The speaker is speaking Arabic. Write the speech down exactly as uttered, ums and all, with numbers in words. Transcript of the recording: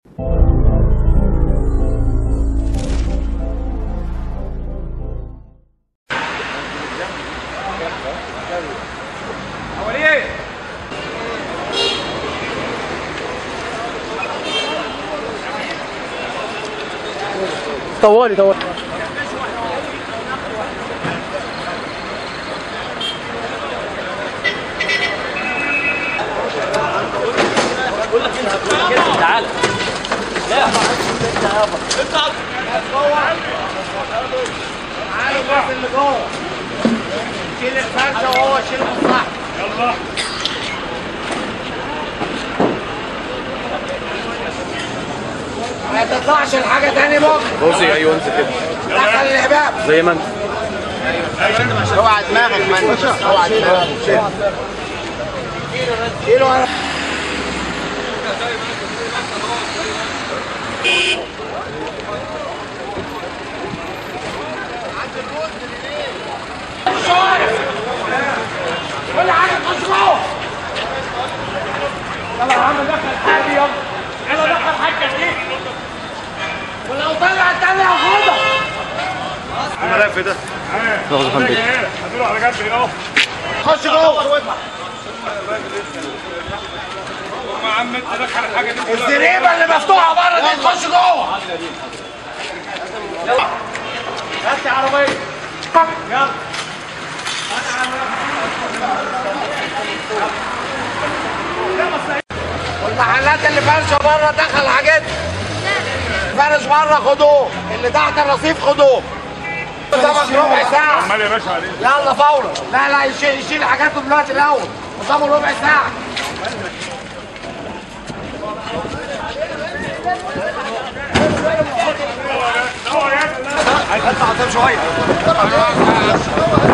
طوالي طوالي تعال لا انت يابا انت تعالوا بس اللي جوه شيل الفرشه وهو شيل المصلحه يلا ما تطلعش الحاجه تاني بكره بوزي. ايوه انت كده دخل الهباب زي ما انت. اوعى دماغك من اوعى دماغك شيله كل حاجه تخش جوه. يلا يا عم دخل حاجه يلا يلا دخل حاجه دي ولو طلع التاني هاخدها. الملف ده ناخده حمدي هاتوا على جنب هنا اهو. خش جوه يا عم انت دخل الحاجه دي الزريبه اللي مفتوحه بره دي تخش جوه. يلا هات عربيه يلا. والمحلات اللي فرشه بره دخل حاجتها. فرش بره خدوه، اللي تحت الرصيف خدوه. قدامك ربع ساعة. عمال يا باشا عليه. يلا فورا. لا لا يشيل يشيل حاجاته دلوقتي الأول. قدامه ربع ساعة. هات عطام شويه.